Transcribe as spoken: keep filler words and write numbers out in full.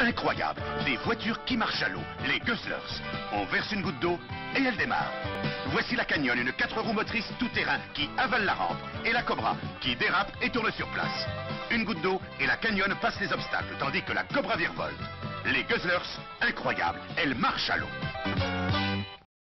incroyable. Des voitures qui marchent à l'eau, les Guzzlers. On verse une goutte d'eau et elle démarre. Voici la Canyon, une quatre roues motrices tout-terrain qui avale la rampe. Et la Cobra, qui dérape et tourne sur place. Une goutte d'eau et la Canyon passe les obstacles, tandis que la Cobra virevolte. Les Guzzlers, incroyables, elles marchent à l'eau.